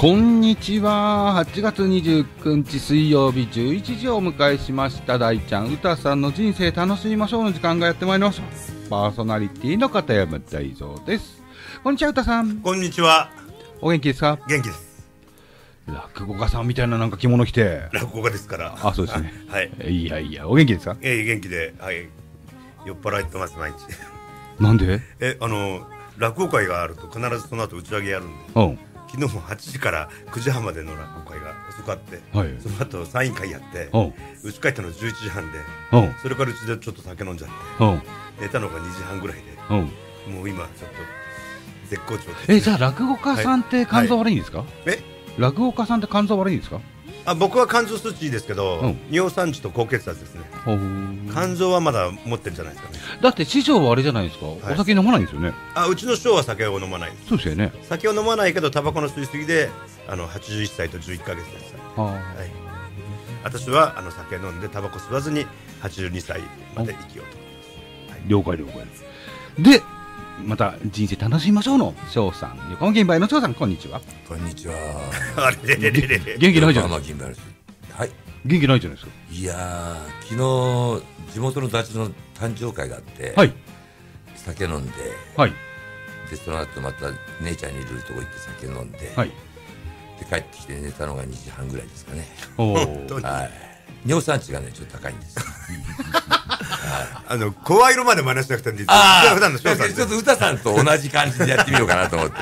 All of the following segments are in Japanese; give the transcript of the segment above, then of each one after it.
こんにちは。8月29日水曜日11時をお迎えしました。大ちゃん、歌さんの人生楽しみましょうの時間がやってまいりました。パーソナリティの片山大蔵です。こんにちは、歌さん。 こんにちは。 お元気ですか？ 元気です。 落語家さんみたいななんか着物着て。 落語家ですから。 あ、そうですね。 はい。 いやいや、お元気ですか？ 元気で、はい。酔っ払ってます、毎日。 なんで？ 落語会があると必ずその後打ち上げやるんで。 うん。 昨日も8時から9時半までの落語会が遅かって、 はい、 その後サイン会やって、うち帰ったの11時半で、それからうちでちょっと酒飲んじゃって、寝たのが2時半ぐらいで、もう今ちょっと絶好調です。 じゃあ落語家さんって肝臓悪いんですか？落語家さんって肝臓悪いんですか？ 僕は肝臓数値いいですけど、尿酸値と高血圧ですね。肝臓はまだ持ってるんじゃないですかね。 だって師匠はあれじゃないですか、お酒飲まないんですよね。 うちの師匠は酒を飲まない。 そうですよね。 酒を飲まないけどタバコの吸いすぎで81歳と11ヶ月です。私は酒飲んでタバコ吸わずに82歳まで生きようと。 了解了解で、また人生楽しみましょうの翔さん、横浜銀杯の翔さん、こんにちは。 こんにちは。 元気ないじゃないですか。 はい、 元気ないじゃないですか。 いやー、昨日地元のダチの誕生会があって、酒飲んで、でその後また姉ちゃんにいるとこ行って酒飲んで、で帰ってきて寝たのが2時半ぐらいですかね。尿酸値がねちょっと高いんです。 声色まで真似しなくてもいいです。普段の翔さんちょっと歌さんと同じ感じでやってみようかなと思って。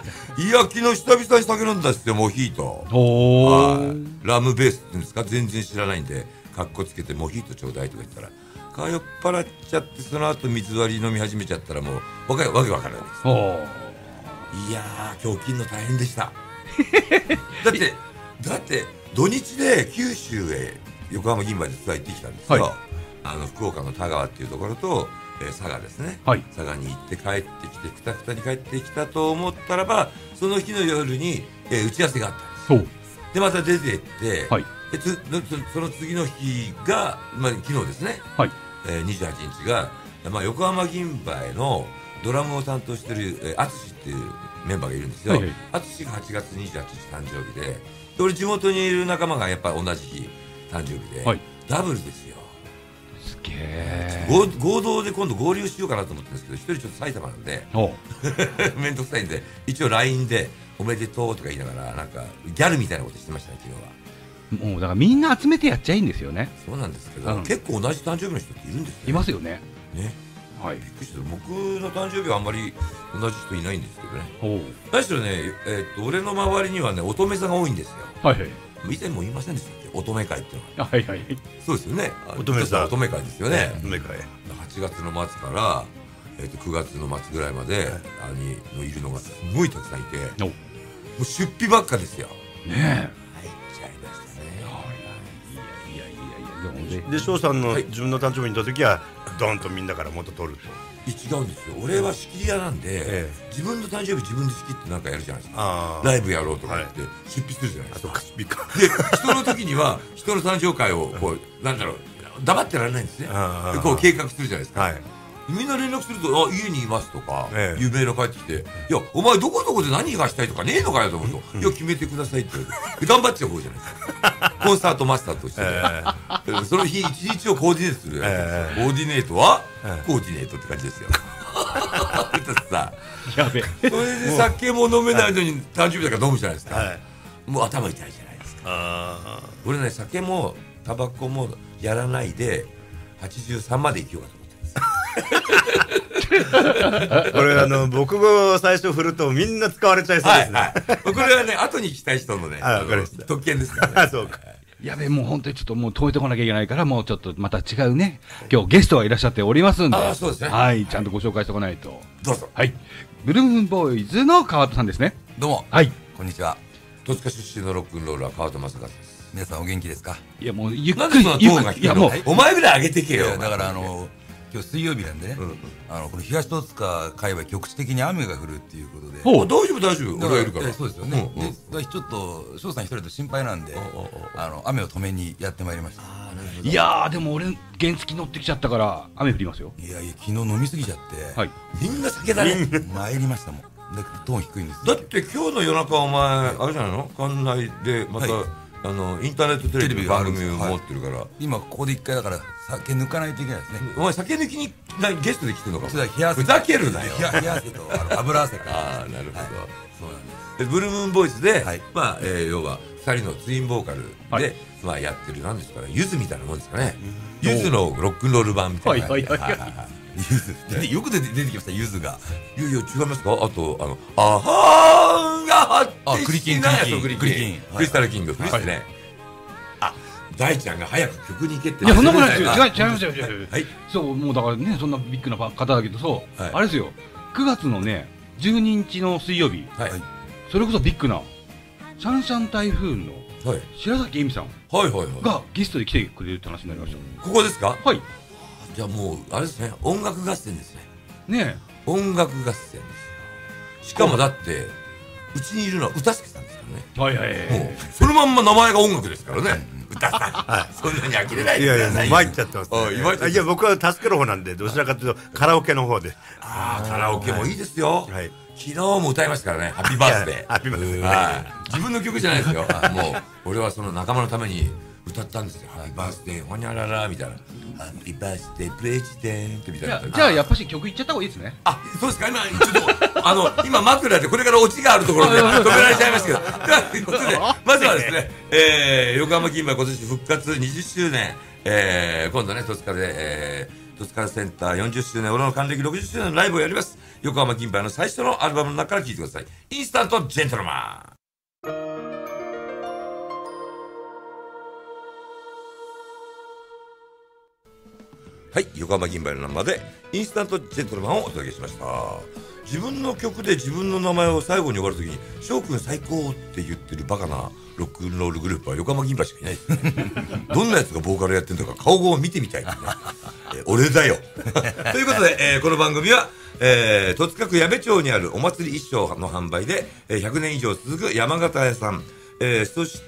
いや、昨日久々に酒飲んだっすよ、モヒート。ラムベースって言うんですか、全然知らないんでカッコつけてモヒートちょうだいとか言ったら、酔っ払っちゃって、その後水割り飲み始めちゃったらもうわけわからないです。いやー、今日起きるの大変でした。だって土日で九州へ横浜銀杯でツアー行ってきたんですよ。福岡の田川っていうところと、佐賀ですね、佐賀に行って帰ってきて、くたくたに帰ってきたと思ったらば、その日の夜に、打ち合わせがあったんです。でまた出て行って、その次の日が、昨日ですね、28日が、横浜銀杯のドラムを担当してる淳っていうメンバーがいるんですよ。淳が8月28日誕生日で、俺地元にいる仲間がやっぱ同じ日誕生日で、ダブルですよ。 すげえ。 合同で今度合流しようかなと思ってるんですけど、一人ちょっと埼玉なんで面倒くさいんで、一応 LINE でおめでとうとか言いながら、なんかギャルみたいなことしてましたね、昨日は。 もうだからみんな集めてやっちゃいいんですよね。 そうなんですけど、結構同じ誕生日の人っているんですよね。 いますよね。 びっくりした。僕の誕生日はあんまり同じ人いないんですけどね。何しろね、俺の周りにはね、乙女座が多いんですよ。以前も言いませんでしたっけ、乙女会っていうのは。そうですよね、乙女座、乙女会ですよね。乙女会、8月の末から、9月の末ぐらいまでいるのがすごいたくさんいて、もう出費ばっかですよね。 で翔さんの自分の誕生日に行った時はドーンとみんなから元取ると。 違うんですよ、俺は仕切り屋なんで、自分の誕生日自分で仕切ってなんかやるじゃないですか。ライブやろうとか言って出費するじゃないですか。で人の時には人の誕生会をこう、なんだろう、黙ってられないんですね。でこう計画するじゃないですか。みんな連絡すると、家にいますとかいうメールが返ってきて、いやお前どこどこで何がしたいとかねえのかよと思うと、いや決めてくださいって言われて、頑張っちゃう方じゃないですか。コンサートマスターとしてその日一日をコーディネートする。コーディネートはコーディネートって感じですよ。 やべ。 それで酒も飲めないのに誕生日だから飲むじゃないですか。もう頭痛いじゃないですか。俺ね、酒もタバコもやらないで83まで生きようかと思ってます。 これ僕が最初振るとみんな使われちゃいそうですね。 これはね、後に聞きたい人のね、特権ですからね。 そうか。 やべ、もう本当にちょっともう止めてこなきゃいけないから、もうちょっとまた違うね、今日ゲストがいらっしゃっておりますんで、 そうですね。 はい、ちゃんとご紹介しておかないと。 どうぞ。 はい、ブルームボーイズの川戸さんですね。 どうも。 はい、 こんにちは。 戸塚出身のロックンローラー川戸正和です。 皆さんお元気ですか？ いやもうゆっなんくり、 でそんなトーンが低いの？お前ぐらい上げてけよ。 だから今日水曜日なんでね、この東戸塚界隈局地的に雨が降るっていうことで。 大丈夫大丈夫、俺がいるから。 そうですよね。ちょっと翔さん一人と心配なんで、雨を止めにやってまいりました。 いやーでも俺原付乗ってきちゃったから雨降りますよ。 いやいや、昨日飲みすぎちゃって、 みんな酒だね。 参りましたもん。 トーン低いんです。 だって今日の夜中お前あれじゃないの、館内でまた、インターネットテレビの番組を持ってるから、 今ここで一回だから酒抜かないといけないですね。 お前酒抜きにゲストで来てるのか。 ふざけるなよ。 冷や汗と油汗か。 ああ、なるほど。そうなんです。ブルームーンボーイズで、まあ要は2人のツインボーカルでまあやってる、なんですかね、ゆずみたいなもんですかね。ゆずのロックンロール版みたいな。 よく出てきました、ゆずが。 いやいや、違いますか。あとあはーが発クリキン、 クリスタルキング、ですね。あ、大ちゃんが早く曲に行けって。 いや、そんなことないですよ。違いますよ。そう、もうだからね、そんなビッグな方だけど、そう、あれですよ。9月のね、12日の水曜日、それこそビッグなシャンシャン台風の白崎恵美さんがゲストで来てくれるって話になりました。 ここですか。 はい。 じゃあもうあれですね、音楽合戦ですね。 ねえ、 音楽合戦ですよ。しかもだってうちにいるのは歌助さんですからね。もうそのまんま名前が音楽ですからね。歌さん、そんなに呆れないでください。 いやいや、参っちゃってます。いや、僕は助ける方なんで、どちらかというとカラオケの方で。 ああ、カラオケもいいですよ。昨日も歌いましたからね、ハッピーバースデー。 ハッピーバースデー。 自分の曲じゃないですよ。もう俺はその仲間のために歌ったんですよ。ハッピーバースデーホニャララみたいな。ハッピーバースデープレジデントみたいな。 じゃあやっぱし曲いっちゃった方がいいですね。 あ、そうですか。今ちょっと今枕でこれからオチがあるところで止められちゃいますけど。ということでまずはですね、横浜銀杯今年復活20周年、今度ね戸塚で戸塚センター40周年、俺の還暦60周年のライブをやります。横浜銀杯の最初のアルバムの中から聴いてください。インスタントジェントルマン。はい、横浜銀杯のナンバーでインスタントジェントルマンをお届けしました。自分の曲で自分の名前を最後に終わるときに翔くん最高って言ってるバカなロックンロールグループは横浜銀杯しかいないですね。どんなやつがボーカルやってるのか顔を見てみたい、ね、俺だよ。ということで、この番組は戸塚区矢部町にあるお祭り一生の販売で、100年以上続く山形屋さん、そして、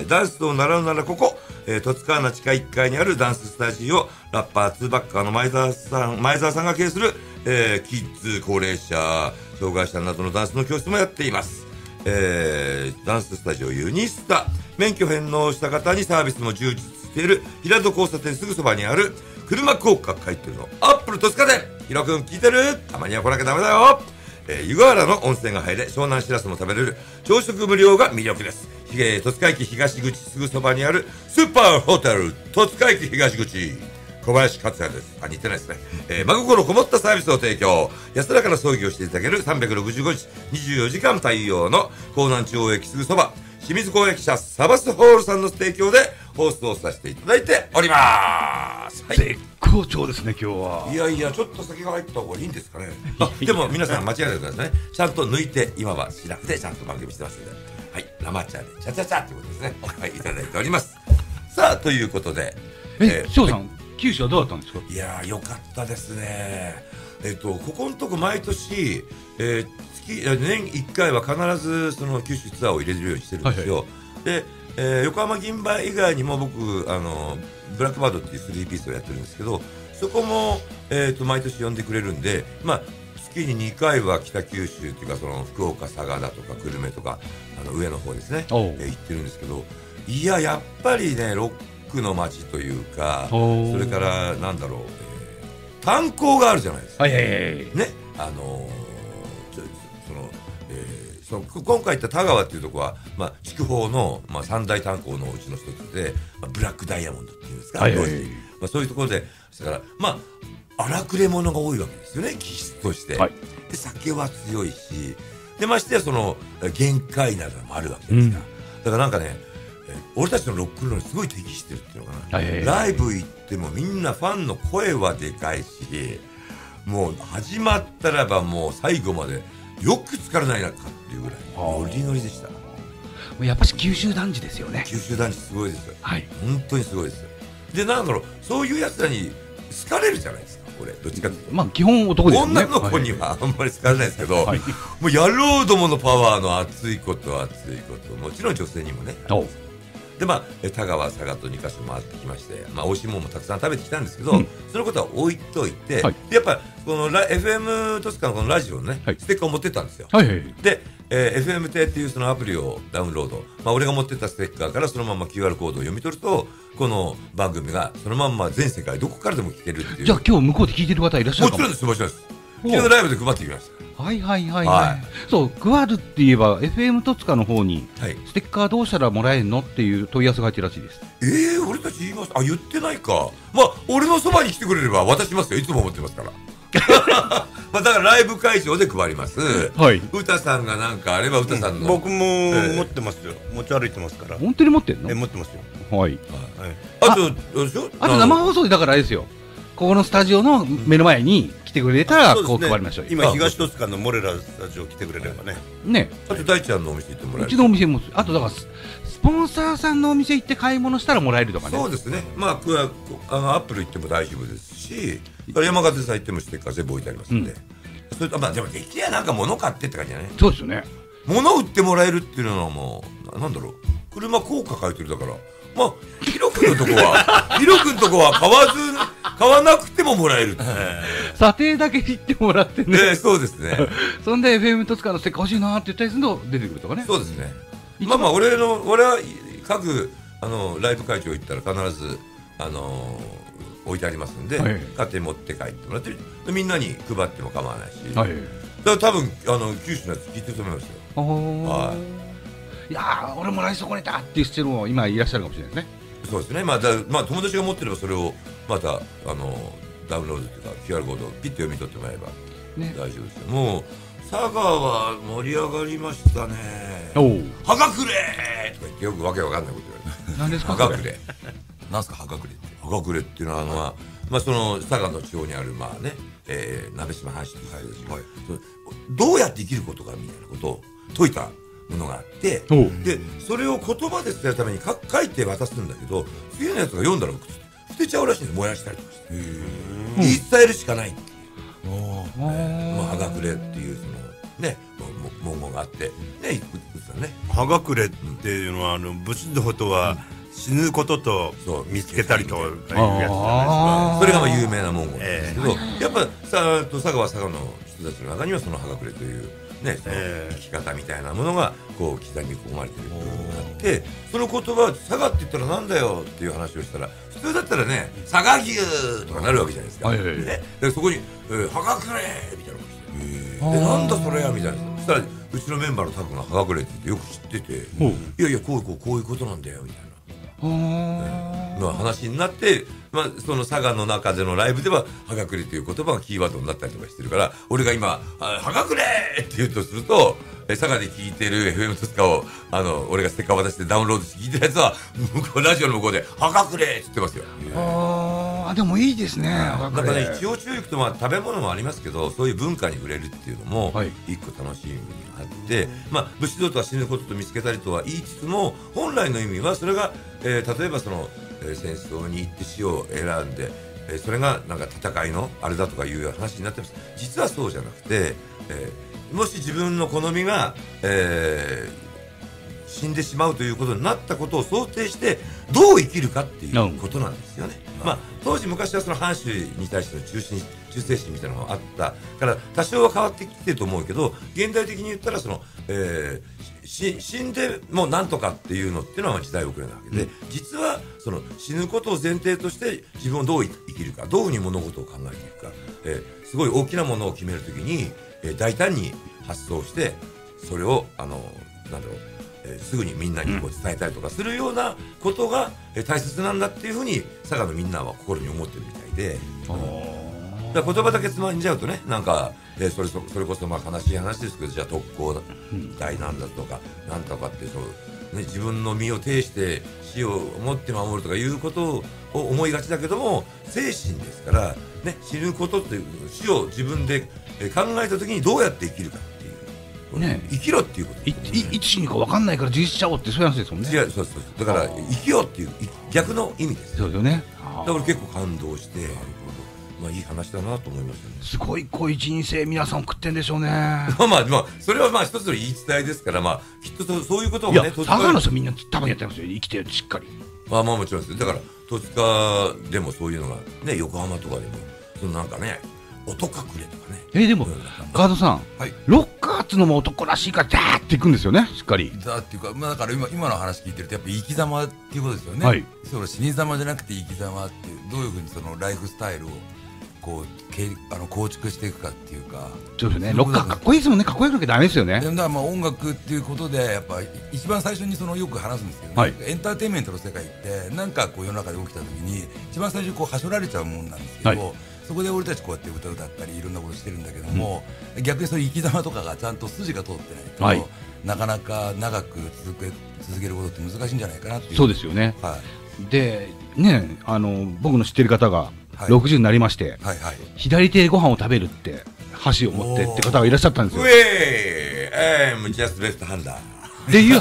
ダンスを習うならここ、戸塚穴地下1階にあるダンススタジオ、ラッパー2バッカーの前澤さんが経営する、キッズ、高齢者、障害者などのダンスの教室もやっています。ダンススタジオユニスタ、免許返納した方にサービスも充実している平戸交差点すぐそばにある車効果書いてるのアップル戸塚で、ヒロ君聞いてる？たまには来なきゃダメだよ。湯河原の温泉が入れ、湘南しらすも食べれる朝食無料が魅力です。戸塚駅東口すぐそばにあるスーパーホテル戸塚駅東口、小林克也です。似てないですね。真心こもったサービスを提供、安らかな葬儀をしていただける365日24時間対応の江南中央駅すぐそば、清水港駅舎サバスホールさんの提供で放送させていただいております。はい、 絶好調ですね今日は。 いやいや、ちょっと酒が入った方がいいんですかね。でも皆さん間違えないでくださいね。ちゃんと抜いて今はシラフでちゃんと番組してますので、はい、生茶でチャチャチャってことですね。はい、いただいております。さあ、ということで、 翔さん、九州はどうだったんですか。 いやー、よかったですね。ここのとこ毎年、年1回は必ずその九州ツアーを入れるようにしてるんですよ。で、横浜銀杯以外にも僕ブラックバードっていう3ピースをやってるんですけど、そこも、毎年呼んでくれるんで、まあ、月に2回は北九州っていうか、その福岡、佐賀だとか久留米とか上の方ですね、行ってるんですけど、いや、やっぱりね、ロックの街というか、それからなんだろう、炭鉱があるじゃないですか。ね、今回行った田川っていうところは、まあ、筑豊の、まあ、三大炭鉱のうちの一つで、まあ、ブラックダイヤモンドっていうんですか、まあ、そういうところで、だから、まあ、荒くれ者が多いわけですよね、気質として。で、酒は強いし、で、ましてやその限界などもあるわけですから、だからなんかね、俺たちのロックンロールにすごい適してるっていうのかな、ライブ行ってもみんなファンの声はでかいし、もう始まったらばもう最後までよく疲れないなかっていうぐらいノリノリでした。 やっぱし九州男児ですよね。 九州男児すごいですよ、本当にすごいです。で、なんだろう、そういうやつらに好かれるじゃないですか、俺どっちかっていうと。 まあ基本男ですよね。 女の子にはあんまり好かれないですけど、もう野郎どものパワーの熱いこと、もちろん女性にもね。 で田川佐賀と2カ所回ってきまして、美味しいものもたくさん食べてきたんですけど、そのことは置いといて、でやっぱりこのFM トスカのこのラジオのね、ステッカーを持ってったんですよ。で、FM 亭っていうそのアプリをダウンロード、俺が持ってったステッカーからそのまま QR コードを読み取ると、この番組がそのまんま全世界どこからでも聞けるっていう。 じゃあ今日向こうで聞いてる方いらっしゃるかも。 もちろんです、もちろんです。昨日ライブで配ってきました。 そう、配るって言えば FM 戸塚の方にステッカーどうしたらもらえるのっていう問い合わせが入ってるらしいです。 俺たち言いました。言ってないか。俺のそばに来てくれれば渡しますよ。いつも思ってますからだからライブ会場で配ります。歌さんがなんかあれば歌さんの、 僕も持ってますよ。持ち歩いてますから。 本当に持ってんの？ 持ってますよ。 あと生放送でだからあれですよ、ここのスタジオの目の前に来てくれたらこう配りましょう。 今東戸塚のモレラスタジオ来てくれればね。 あと大ちゃんのお店行ってもらえる。 うちのお店も、あとだからスポンサーさんのお店行って買い物したらもらえるとかね。 そうですね。アップル行っても大丈夫ですし、山形さん行ってもステッカー全部置いてありますんで。それとでもできればなんか物買ってって感じじゃない。 そうですよね。 物売ってもらえるっていうのはもうなんだろう、車高価買い取りだから、ヒロ君のとこは買わなくてももらえる。 査定だけ言ってもらってね。 そうですね。 そんで FM 戸塚のステッカー欲しいなって言ったりすると出てくるとかね。 そうですね。俺は各ライブ会場行ったら必ず置いてありますんで、勝手に持って帰ってもらって、みんなに配っても構わないし、だから多分九州のやつ聞いてると思いますよ。 いや俺も来そこにいたっていう人も今いらっしゃるかもしれないですね。 そうですね。友達が持ってればそれをまたダウンロードというか QR コードをピッと読み取ってもらえば大丈夫ですよ。もう佐賀は盛り上がりましたね。はがくれとか言ってよくわけわかんないこと言われて。 何ですか？ はがくれ。 なんすかはがくれって。 はがくれっていうのはその佐賀の地方にある鍋島藩士という人たちがどうやって生きることかみたいなことを説いたものがあって、でそれを言葉で伝えるために書いて渡すんだけど、次のやつが読んだら捨てちゃうらしいんです。燃やしたりとかして言い伝えるしかないっていう、はがくれっていうそのね文言があってね、 はがくれっていうのは仏道とは死ぬことと見つけたりというやつじゃないですか。 それが有名な文言なんですけど、やっぱ佐賀は佐賀の人たちの中にはそのはがくれというね、その生き方みたいなものがこう刻み込まれてる部分があって、その言葉佐賀って言ったらなんだよっていう話をしたら、普通だったらね佐賀牛とかなるわけじゃないですか。でそこにはがくれみたいなことして、なんだそれやみたいな。そしたらうちのメンバーのタクがはがくれって言ってよく知ってて、いやこういうことなんだよみたいなの話になって、その佐賀の中でのライブでははがくれという言葉がキーワードになったりとかしてるから、俺が今はがくれって言うとすると、佐賀で聞いてる FM 戸塚を俺がステッカー渡してダウンロードして聞いてるやつはラジオの向こうではがくれって言ってますよ。 でもいいですね。 なんかね、一応中行くと食べ物もありますけど、そういう文化に触れるっていうのも一個楽しみにあって、武士道とは死ぬことと見つけたりとは言いつつも、本来の意味はそれが、例えばその、戦争に行って死を選んで、それがなんか戦いのあれだとかいう話になってます。実はそうじゃなくて、もし自分の好みが、死んでしまうということになったことを想定してどう生きるかっていうことなんですよね。当時昔はその藩主に対しての忠誠心みたいなのがあったから多少は変わってきてると思うけど、現代的に言ったらその、死んでもなんとかっていうのっていうのは時代遅れなわけで、実はその死ぬことを前提として自分をどう生きるか、どういうふうに物事を考えていくか、すごい大きなものを決めるときに、大胆に発想してそれをなんだろう、すぐにみんなにこう伝えたりとかするようなことが大切なんだっていうふうに佐賀のみんなは心に思ってるみたいで、だから言葉だけつまんじゃうとね、なんか、それこそ悲しい話ですけど、じゃあ特攻隊なんだとかなんとかって自分の身を挺して死を持って守るとかいうことを思いがちだけども、精神ですから、ね、死ぬことっていう死を自分で考えた時にどうやって生きるかっていう、ね、生きろっていうこと、 いつ死ぬか分かんないから自立しちゃおうってそういう話ですもんね。 そうだから生きようっていう逆の意味です。 そうですよね。 だから結構感動して、 まあいい話だなと思いましたね。 すごい濃い人生皆さん送ってんでしょうね。 まあそれはまあ一つの言い伝えですから、まあきっとそういうこともね、 佐賀の人みんな多分やってますよ、生きてるしっかり。 まあもちろんです。だから戸塚でもそういうのがね、横浜とかでもそのなんかね、音隠れとかね。 でも川戸さん、ロッカーっつのも男らしいからダーっていくんですよね、しっかり。 だっていうか、まあだから今の話聞いてるとやっぱ生き様っていうことですよね。その死に様じゃなくて生き様っていう、どういうふうにそのライフスタイルをこう構築していくかっていうか。 そうですね。ロッカーかっこいいですもんね。かっこよくなきゃダメですよね。 だからまあ音楽っていうことでやっぱ一番最初によく話すんですけど、エンターテインメントの世界ってなんかこう世の中で起きた時に一番最初にこうはしょられちゃうもんなんですけど、そこで俺たちこうやって歌ったりいろんなことしてるんだけども、逆にそういう生き様とかがちゃんと筋が通ってないと、なかなか長く続けることって難しいんじゃないかなっていう。 そうですよね。でね、僕の知ってる方が60になりまして、左手でご飯を食べるって箸を持ってって方がいらっしゃったんですよ。 I'm just left hander。 っていう。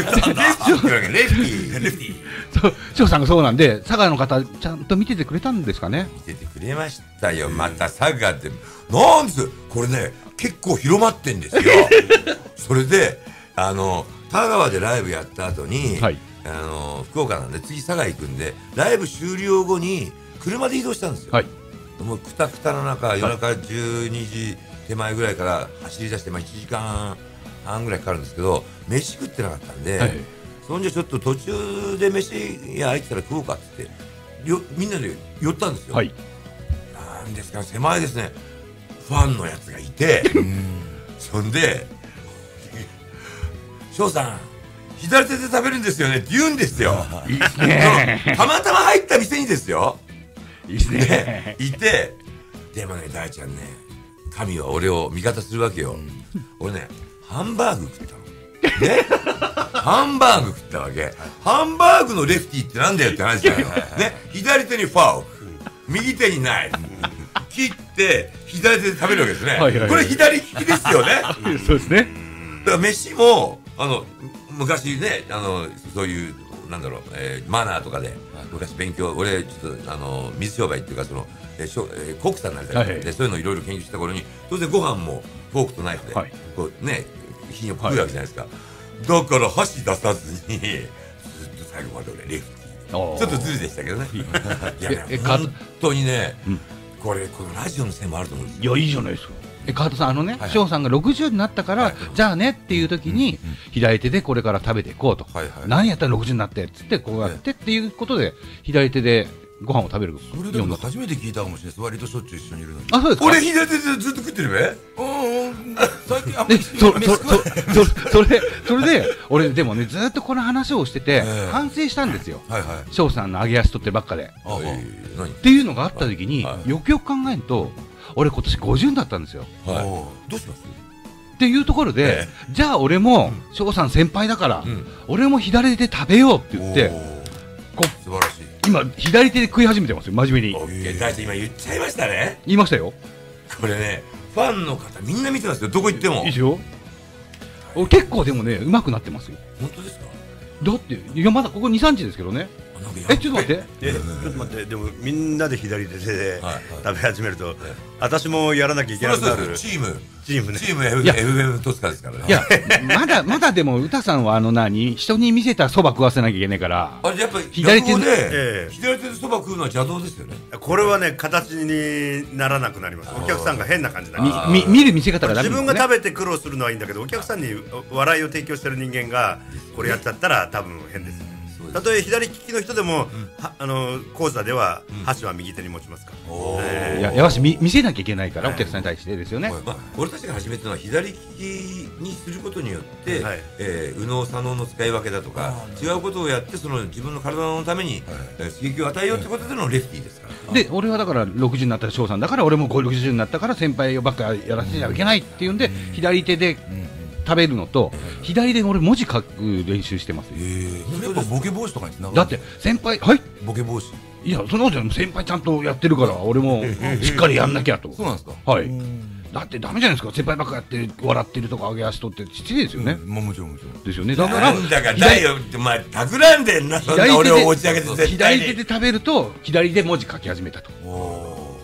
翔さんがそうなんで、佐賀の方ちゃんと見ててくれたんですかね。 見ててくれましたよ。また佐賀でなんですこれね、結構広まってんですよ。それで田川でライブやった後に、福岡なんで次佐賀行くんで、ライブ終了後に車で移動したんですよ。もうくたくたの中、夜中12時手前ぐらいから走り出して、1時間半ぐらいかかるんですけど、飯食ってなかったんで、そんじゃちょっと途中で飯屋空いてたら食おうかって言ってみんなで寄ったんですよ。なんですか、狭いですね。ファンのやつがいて、そんで翔さん左手で食べるんですよねって言うんですよ。いいですね。たまたま入った店にですよ。 いいですね。 いて、でもね、大ちゃんね、神は俺を味方するわけよ。俺ね、ハンバーグ食ったの。ね、ハンバーグ食ったわけ。ハンバーグのレフティーってなんだよって話だよ。ね、左手にファウク、右手にナイフ。切って左手で食べるわけですね。これ左利きですよね。 そうですね。 だから飯も昔ね、そういうなんだろう、マナーとかで昔勉強、俺ちょっと水商売っていうかコックさんになりたいで、そういうのいろいろ研究した頃に、当然ご飯もフォークとナイフでこうね、火を食うわけじゃないですか。だから箸出さずにずっと最後まで俺レフティー、ちょっとズルでしたけどね。いや本当にね、このラジオのせいもあると思うんですよ。 いや、いいじゃないですか。川田さん、翔さんが60になったから、じゃあねっていう時に、左手でこれから食べていこうと。何やったら60になってっつって、こうやってっていうことで、左手でご飯を食べる。 それでも初めて聞いたかもしれないです。割としょっちゅう一緒にいるのに。 あ、そうですか。 俺左手でずっと食ってるべ。 最近あんまりそれで、俺でもね、ずっとこの話をしてて、反省したんですよ。翔さんの揚げ足取ってばっかで。っていうのがあった時に、よくよく考えると、俺今年50になったんですよ。 どうします？ っていうところで、じゃあ俺も翔さん先輩だから、俺も左手で食べようって言って、 素晴らしい。 今左手で食い始めてますよ、真面目に。 大ちゃん今言っちゃいましたね。 言いましたよ。 これね、ファンの方みんな見てますよ、どこ行っても。 いいですよ。結構でもね、上手くなってますよ。 本当ですか？ だっていや、まだここ2、3日ですけどね。ちょっと待って、 ちょっと待って、でもみんなで左手で食べ始めると、私もやらなきゃいけなくなる。 チームね。 チーム FM 戸塚ですからね。 いや、まだでも歌さんは人に見せたそば食わせなきゃいけないから。 あれやっぱり左手でそば食うのは邪道ですよね。 これはね、形にならなくなります。お客さんが変な感じになります。 見る見せ方がダメですね。 自分が食べて苦労するのはいいんだけど、お客さんに笑いを提供してる人間がこれやっちゃったら多分変です。たとえ左利きの人でも、講座では箸は右手に持ちますから。 やわし見せなきゃいけないから、お客さんに対してですよね。 俺たちが始めたのは左利きにすることによって、右脳左脳の使い分けだとか違うことをやって、その自分の体のために刺激を与えようということでのレフティーですから。 で、俺はだから60になったら翔さんだから、俺も60になったから先輩ばっかやらせちゃいけないっていうんで、左手で食べるのと、左で俺文字書く練習してますよ。 それやっぱボケ防止とかにつながる。 だって先輩、はい、 ボケ防止。 いや、その先輩ちゃんとやってるから、俺もしっかりやんなきゃと。 そうなんですか。 はい。だってダメじゃないですか、先輩ばっかやって笑ってるとか揚げ足取って失礼ですよね。 もちろんですよね。だからだよ、お前企んでんな、そんな俺を持ち上げて絶対に。 左手で食べると左で文字書き始めたと。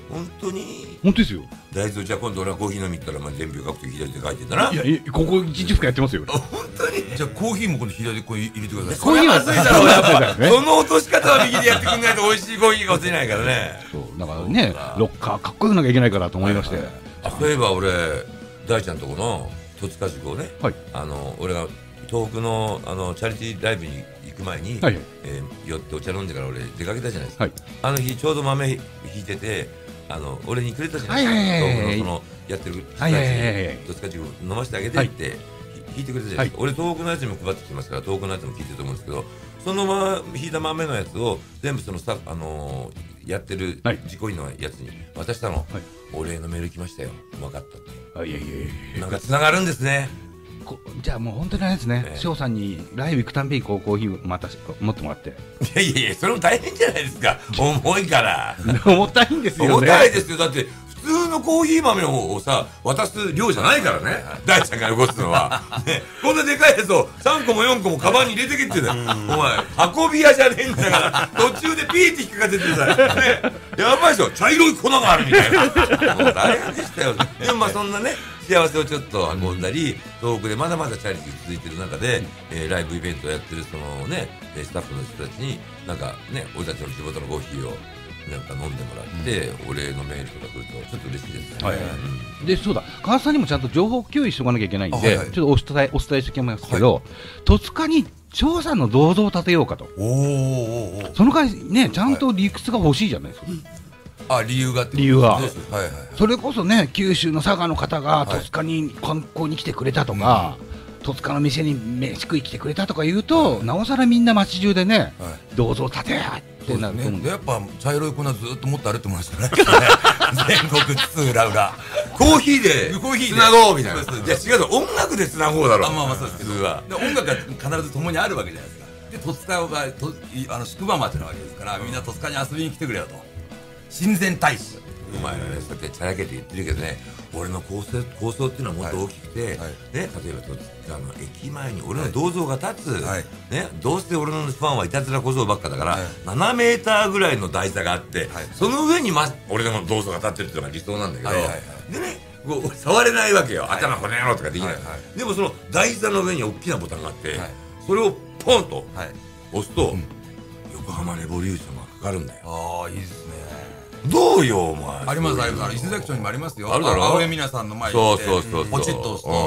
本当に本当ですよ。 大豆、じゃあ今度俺はコーヒー飲み行ったら伝票書くとき左手書いてんだな。 いやここ1日2日やってますよ。 本当に。 じゃあコーヒーも今度左でこう入れてください。 コーヒーはそれはまずいだろうやっぱその落とし方は右でやってくんないと美味しいコーヒーが落ちないからね。 そうだからね、ロッカーかっこよくなきゃいけないからと思いまして。 そういえば俺大ちゃんとこの戸塚塾をね、俺が東北のチャリティーライブに行く前に寄ってお茶飲んでから俺出かけたじゃないですか。あの日ちょうど豆引いてて俺にくれたじゃないですか。東北のそのやってる人たちに戸塚塾飲ませてあげてって引いてくれたじゃないですか。俺東北のやつにも配ってきてますから東北のやつも聞いてると思うんですけど、その引いた豆のやつを全部そのやってる実行委員のやつに渡したの。お礼のメール来ましたよ。分かったって。なんかつながるんですね。 じゃあもう本当にあれですね、翔さんにライブ行くたんびにコーヒーまた持ってもらって。 いやそれも大変じゃないですか。重いから重たいんですよね。 重たいですよ。だって普通のコーヒー豆をさ渡す量じゃないからね。大ちゃんが動くのはこんなでかいやつを3個も4個もカバンに入れてけって言うんだよ。お前運び屋じゃねえんだから途中でピーって引っかかっててさやばいでしょ。茶色い粉があるみたいな。もう大変でしたよ。でもそんなね幸せをちょっと運んだり、東北でまだまだチャリティー続いてる中で、ライブイベントをやってるそのねスタッフの人たちになんかね俺たちの地元のコーヒーをなんか飲んでもらって、お礼のメールとか来るとちょっと嬉しいですね。 でそうだ、川さんにもちゃんと情報共有しておかなきゃいけないんで、ちょっとお伝えしておきますけど、戸塚に翔さんの銅像を建てようかと。その代わりねちゃんと理屈が欲しいじゃないですか。 理由がそれこそね九州の佐賀の方が戸塚に観光に来てくれたとか、戸塚の店に飯食い来てくれたとか言うと、なおさらみんな街中でね銅像建てよってなると思うんで。 やっぱ茶色い粉ずっと持って歩いてましたね。全国津々浦々 コーヒーでつなごうみたいな。いや違うと音楽でつなごうだろ。 そうですけど音楽が必ず共にあるわけじゃないですか。で戸塚が宿場町なわけですから、みんな戸塚に遊びに来てくれよと。親善大使。 お前らねそうやってチャラけて言ってるけどね、俺の構想っていうのはもっと大きくて、ね、例えば駅前に俺の銅像が立つ、ね、どうせ俺のファンはいたずら小僧ばっかだから、7メーターぐらいの台座があって、その上に俺の銅像が立ってるっていうのが理想なんだけど、でね触れないわけよ。頭この野郎とかできない。でもその台座の上に大きなボタンがあって、それをポンと押すと、横浜レボリューションがかかるんだよ。 いいですね。 どうよお前。 ありますあります。伊勢崎町にもありますよ。 あるだろ。 青江皆さんの前に行ってポチッと押すと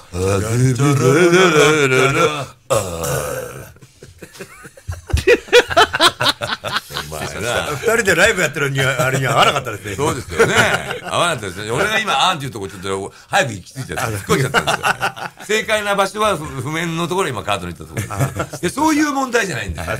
2人でライブやってるにはあれには合わなかったですね。 そうですよね。合わなかったですね。俺が今あんっていうとこちょっと早く行き着いちゃって聞こえちゃったんですよ。正解な場所は譜面のところ今カードに行ったところです。そういう問題じゃないんだよ。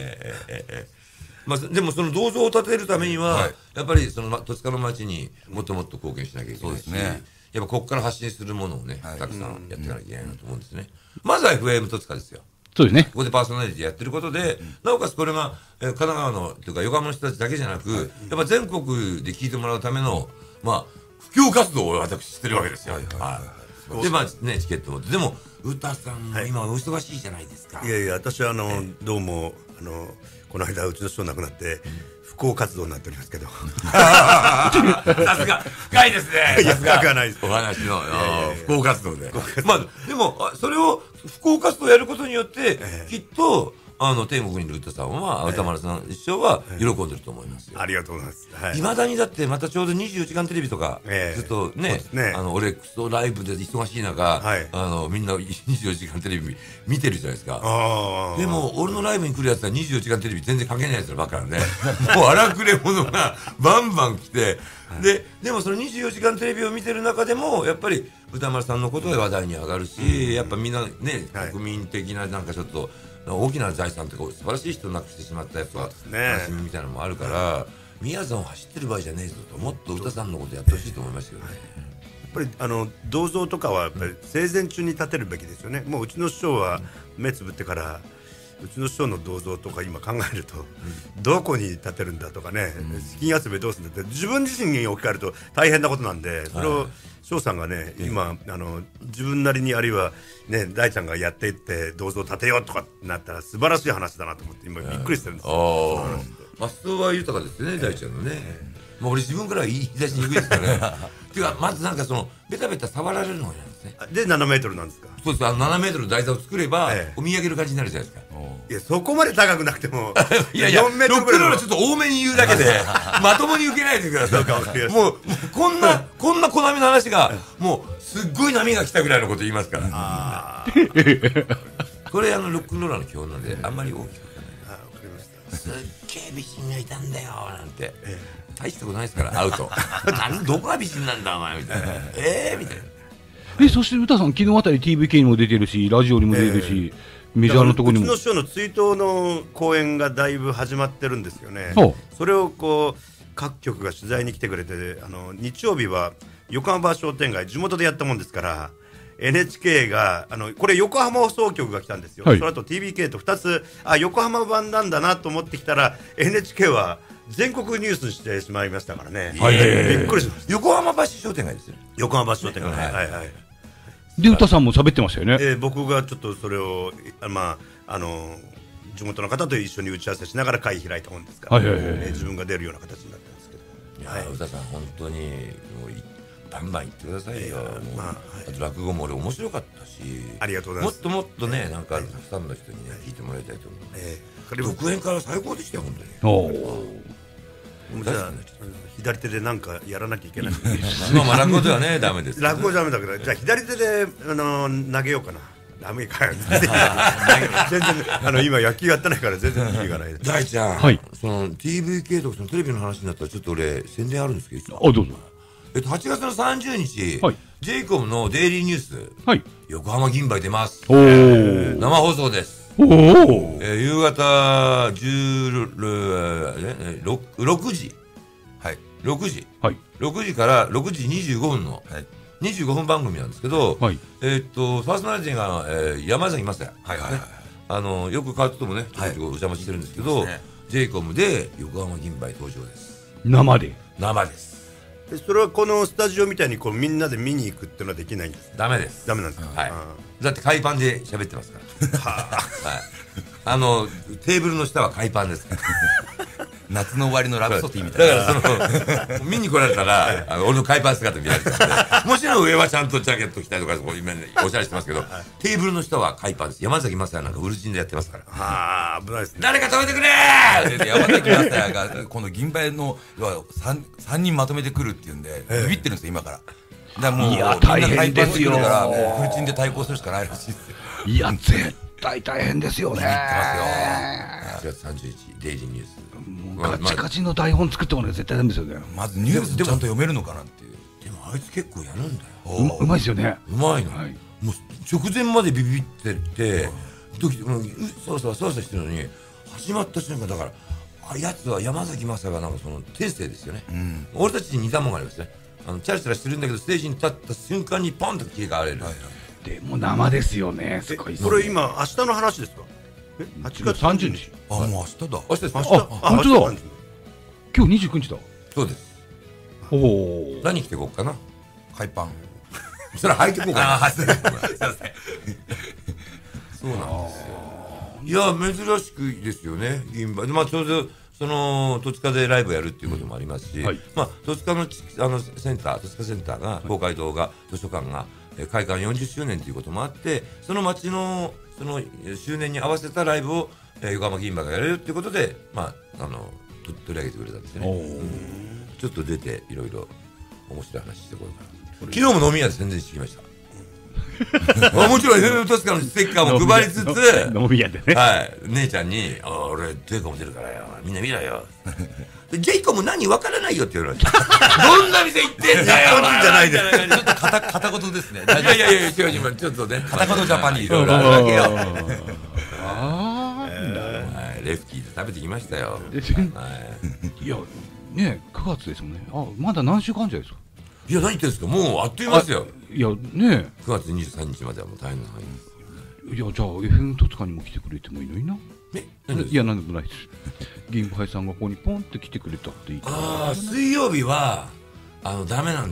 でもその銅像を建てるためにはやっぱりその戸塚の町にもっともっと貢献しなきゃいけないし、やっぱここから発信するものをねたくさんやっていかなきゃいけないなと思うんですね。まずは FM 戸塚ですよ。 そうですね。 ここでパーソナリティやってることで、なおかつこれが神奈川のというか横浜の人たちだけじゃなく、やっぱ全国で聞いてもらうための布教活動を私してるわけですよ。でねチケットもでも歌さん今お忙しいじゃないですか。 いやいや私はどうもこの間うちの師匠亡くなって復興活動になっておりますけど。 さすが深いですね。 いや深くはないです。 お話の復興活動で。でもそれを復興活動をやることによってきっと天国にいる歌さんは歌丸さん一生は喜んでると思いますよ。 ありがとうございます。 いまだにだってまたちょうど24時間テレビとかずっとね俺クソライブで忙しい中みんな24時間テレビ見てるじゃないですか。でも俺のライブに来るやつは24時間テレビ全然関係ないやつらばっかなんでもう荒くれ者がバンバン来てでもその24時間テレビを見てる中でもやっぱり歌丸さんのことで話題に上がるし、やっぱみんなね国民的ななんかちょっと大きな財産って素晴らしい人を亡くしてしまったやつは悲しみみたいなのもあるから、みやぞん走ってる場合じゃねえぞと、もっと歌さんのことやってほしいと思いますよね。 やっぱり銅像とかはやっぱり生前中に建てるべきですよね。もううちの師匠は目つぶってからうちの師匠の銅像とか今考えると、どこに建てるんだとかね、資金集めどうするんだって自分自身に置き換えると大変なことなんで、それを翔さんがね今自分なりにあるいはね大ちゃんがやっていって銅像建てようとかなったら素晴らしい話だなと思って今びっくりしてるんですよ。 発想は豊かですね大ちゃんのね。 もう俺自分からは言い出しにくいですからね。っていうか、まずなんかその、ベタベタ触られるのが嫌なんですね。 で、7メートルなんですか？ そうです、7メートルの台座を作れば、お土産る感じになるじゃないですか。 いや、そこまで高くなくても、 いやいや、 4メートルぐらいの。 ロックンロールちょっと多めに言うだけで、まともに受けないでください。もう、こんなコナミの話が、もう、すっごい波が来たぐらいのこと言いますから。これ、ロックンローラーの基本なんで、あんまり大きくない。すっげえ美人がいたんだよ、なんて。大したことないですから、会うと。どこが美人なんだ、お前、みたいな。みたいな。 そして歌さん、昨日あたり TVK にも出てるし、ラジオにも出てるし、メジャーのところにも。 うちの師匠の追悼の公演がだいぶ始まってるんですよね。それをこう、各局が取材に来てくれて、日曜日は横浜商店街、地元でやったもんですから、NHK がこれ横浜放送局が来たんですよ。その後 TVK と2つ、横浜版なんだなと思ってきたら NHK は全国ニュースにしてしまいましたからね。びっくりしました。 横浜橋商店街ですよね。 横浜橋商店街、はいはい。 で、歌さんも喋ってましたよね。 僕がちょっとそれを地元の方と一緒に打ち合わせしながら会開いたもんですから、自分が出るような形になったんですけど。 いや、歌さん本当にもうバンバン言ってくださいよ。落語も俺面白かったし、 ありがとうございます。 もっとね、なんかたくさんの人にね聞いてもらいたいと思う。独演から最高でしたよ、本当に。 じゃあ左手でなんかやらなきゃいけない。 まあ落語ではねダメです。 落語ダメだから、じゃあ左手で投げようかな。ダメかよ。全然今野球やってないから全然意味がない。 大ちゃん、その TVK とかそのテレビの話になったらちょっと俺宣伝あるんですけど。 どうぞ。 8月の30日、ジェイコムのデイリーニュース、横浜銀杯出ます。生放送です。夕方6時。6時から6時25分の25分番組なんですけど、パーソナリティが山崎雅也。よくカートともね、お邪魔してるんですけど、ジェイコムで横浜銀杯登場です。 生で。 生です。 それはこのスタジオみたいにみんなで見に行くっていうのはできないんですか？ ダメです。 ダメなんですか？ だって海パンで喋ってますから。テーブルの下は海パンですから。 夏の終わりのラプソディみたいな。 だから見に来られたら、俺の海パン姿見られてるんで、もちろん上はちゃんとジャケット着たりとか今おしゃれしてますけど、テーブルの下は海パンです。山崎雅也なんかウルジンでやってますから。 危ないですね。 誰か止めてくれー。山崎雅也がこの銀杯の3人まとめてくるっていうんでビビってるんですよ今から。だからもうみんな大変ですよ。 だからもうフルチンで対抗するしかないらしいですよ。 いや絶対大変ですよね。 ビビってますよ。 8月31日デイリーニュース。 ガチガチの台本作ってもらうの絶対なんですよね。 まずニュースちゃんと読めるのかなっていう。 でもあいつ結構やるんだよ。 うまいですよね。 うまいの。もう直前までビビってて、そうしてるのに始まった瞬間だから、やつは山崎雅也がなんかその天性ですよね。俺たちに似たものがありますね。チャラチャラしてるんだけどステージに立った瞬間にポンと切り替われる。 でも生ですよね。すごい。 これ今明日の話ですか？8月 30日。 もう明日だ。 明日です。 本当だ。今日29日だ。 そうです。何着てこうかな。 海パン。 それ履いてこうかな。 そうなんですよ。 いや珍しくですよね。銀杯。ちょうどその戸塚でライブやるっていうこともありますし、戸塚のセンター、戸塚センターが公会堂が図書館が開館40周年ということもあって、その町のその周年に合わせたライブを横浜銀杯がやれるっていうことで、取り上げてくれたんですよね。ちょっと出ていろいろ面白い話してこようかな。昨日も飲み屋で宣伝してきました。もちろん FM 戸塚のステッカーも配りつつ、 飲み屋でね。 姉ちゃんに俺ジェイコム出るからよ、みんな見ろよ。ジェイコム何分からないよって言われて、どんな店行ってんだよ。 日本人じゃないで。 ちょっと片言ですね。 いや違うちょっとね。 片言ジャパニーズ。 いろいろあるわけよ。レフティーで食べてきましたよ。 いやね、9月ですもんね。まだ何週間じゃないですか。 いや何言ってんですか、もうあっという間ですよ。 いやね、 9月23日まではもう大変な範囲。いやじゃあ FM 戸塚にも来てくれてもいいのにな。いや何でもないです。銀杯さんがここにポンって来てくれたっていい。 水曜日はダメなんですよ。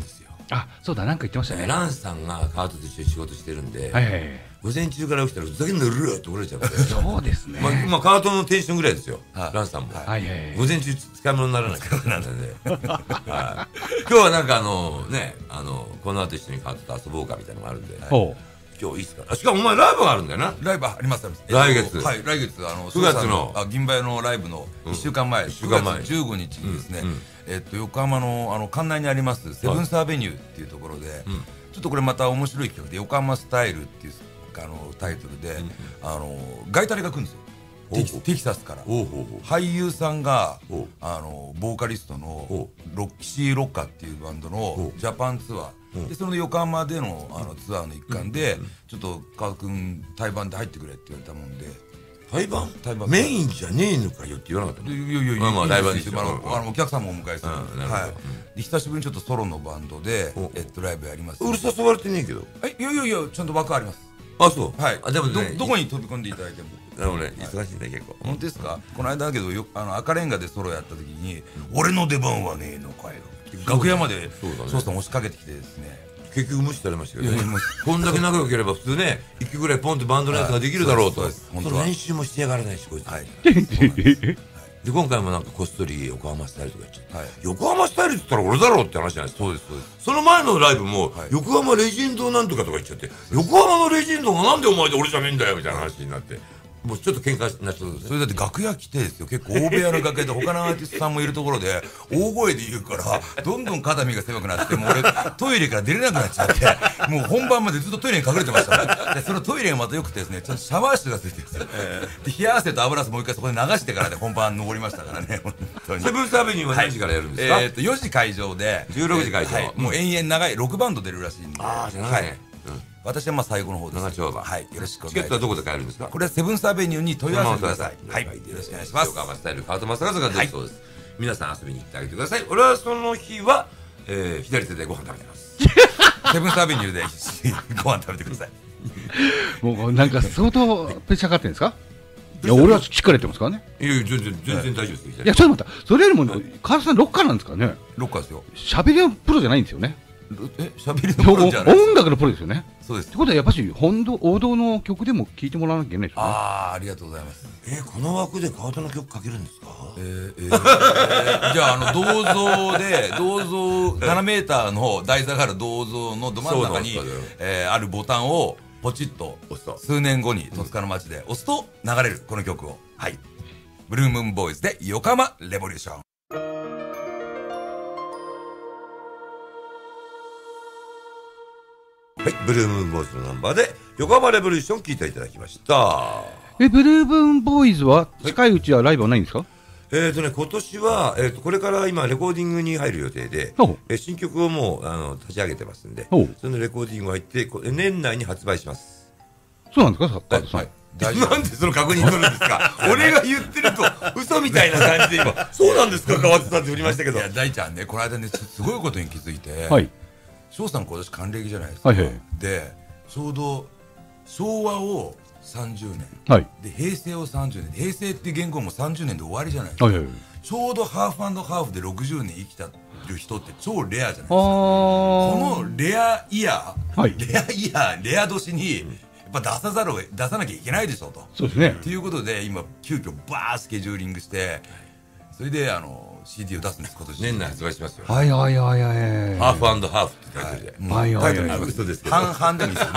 あ、そうだ、なんか言ってましたね。 ランさんがカートと一緒に仕事してるんで、 はいはい。 午前中から起きたらふざけんなるって怒られちゃって。 そうですね。 まあカートのテンションぐらいですよ、ランさんも。 はいはい。 午前中使い物にならないからなんで。今日はなんかね、この後一緒にカートと遊ぼうかみたいなのがあるんで。今日いいっすか。しかもお前ライブがあるんだよな。 ライブあります。 来月。 はい、来月 9月の銀馬屋のライブの1週間前、9月15日にですね、横浜の関内にありますセブンスアベニューっていうところで、ちょっとこれまた面白い企画で横浜スタイルっていうタイトルでガイタレが来るんですよ。テキサスから俳優さんがボーカリストのロッキシーロッカーっていうバンドのジャパンツアーで、その横浜でのツアーの一環でちょっと川君対バンで入ってくれって言われたもんで。 対バンメインじゃねえのかよって言わなかったの。いやライブにしてお客さんもお迎えする。久しぶりにちょっとソロのバンドでライブやります。 俺誘われてねえけど。 いやちゃんと枠あります。 あ、そう。 はい。でもどこに飛び込んでいただいても。 忙しいんだ結構。 本当ですか。この間だけど赤レンガでソロやった時に俺の出番はねえのかよ。楽屋まで翔さん押しかけてきてですね。 結局無視されましたけどね。こんだけ仲良ければ普通ね、1曲ぐらいポンってバンドのやつができるだろうと。その練習もしてやがらないし、こいつ。で今回もなんかこっそり横浜スタイルとか言っちゃって、横浜スタイルって言ったら俺だろうって話じゃないですか。そうです。その前のライブも横浜レジェンドなんとかとか言っちゃって、横浜のレジェンドがなんでお前で俺じゃねえんだよみたいな話になって。もうちょっと喧嘩になっちゃった。 それだって楽屋来てですよ、結構大部屋の楽屋で他のアーティストさんもいるところで大声で言うからどんどん肩身が狭くなって、もう俺トイレから出れなくなっちゃって、もう本番までずっとトイレに隠れてましたで、そのトイレがまた良くてですね、ちゃんとシャワー室がついてるんですよ。で冷や汗と油汗もう一回そこで流してからで本番登りましたからね。本当に。 セブンスアベニューは何時からやるんですか。 4時会場で 16時会場。 もう延々長い6バンド出るらしいんで。 ああ、じゃないね。 私は最後の方です。 長丁場。 はい、よろしくお願いします。 チケットはどこで買えるんですか。 これはセブンスアベニューに問い合わせてください。 はい、よろしくお願いします。横浜スタイルカートマスターズが出るそうです。皆さん遊びに行ってあげてください。俺はその日は左手でご飯食べてます。 セブンスアベニューでご飯食べてください。 もうなんか相当プレッシャーかかってるんですか。いや、俺はしっかりやってますからね。 いや、全然大丈夫です。 いや、ちょっと待った。それよりも川田さんロッカーなんですかね。 ロッカーですよ。 喋りのプロじゃないんですよね。 喋りのプロじゃない。 音楽のプロですよね。 そうです。 ってことはやっぱし王道の曲でも聴いてもらわなきゃいけないですよね。 ありがとうございます。 この枠で川田の曲かけるんですか。 じゃあ銅像7メーターの台座がある銅像のど真ん中にあるボタンをポチッと数年後に戸塚の街で押すと流れるこの曲を。はい。ブルームーンボーイズで横浜レボリューション。 はい、ブルームーンボーイズのナンバーで横浜レボリューション聴いていただきました。 ブルームーンボーイズは近いうちはライブはないんですか。 今年は、これから今レコーディングに入る予定で、新曲をもう立ち上げてますんで、そのレコーディングが入って年内に発売します。 そうなんですか。 はい。なんでその確認取るんですか。俺が言ってると嘘みたいな感じで今そうなんですか川津さんって振りましたけど。 いや大ちゃんね、この間ねすごいことに気づいて。翔さん今年還暦じゃないですか。でちょうど昭和を30年、で平成を30年、平成っていう言語も30年で終わりじゃないですか。ちょうどハーフ&ハーフで60年生きたる人って超レアじゃないですか。このレアイヤーレア年にやっぱ出さなきゃいけないでしょと。 そうですね。 ということで今急遽バースケジューリングして、それでCD を出すんです。今年年内発売しますよ。 ハーフ&ハーフってタイトルで。 タイトルは嘘ですけど。 半々でもいいです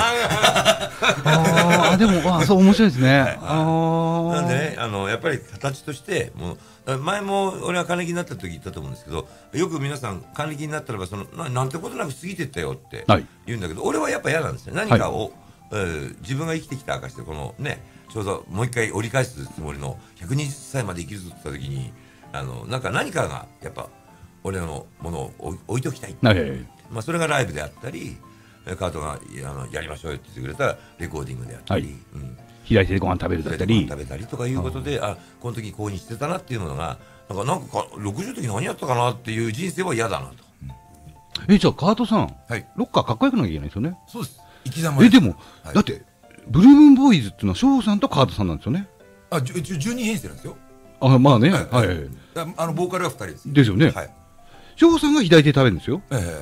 よね。でもそう面白いですね。 なんでね、やっぱり形としてもう前も俺は還暦になった時言ったと思うんですけど、よく皆さん還暦になったらばなんてことなく過ぎてったよって言うんだけど、俺はやっぱ嫌なんですよ。何かを自分が生きてきた証でこのね、ちょうどもう一回折り返すつもりの120歳まで生きるぞって言った時に。何かがやっぱ俺のものを置いておきたい、それがライブであったり、カートがやりましょうよって言ってくれたらレコーディングであったり、 左手でご飯食べるだったりとかいうことで、この時こうにしてたなっていうのがなんか60の時何やったかなっていう人生は嫌だなと。 じゃあカートさん、ロッカーかっこよくなきゃいけないですよね。 そうです。生き様でもだってブルームーンボーイズっていうのは翔さんとカートさんなんですよね。 12編成なんですよ。 まあね、 ボーカルは2人です。 ですよね。翔さんが左手で食べるんですよ。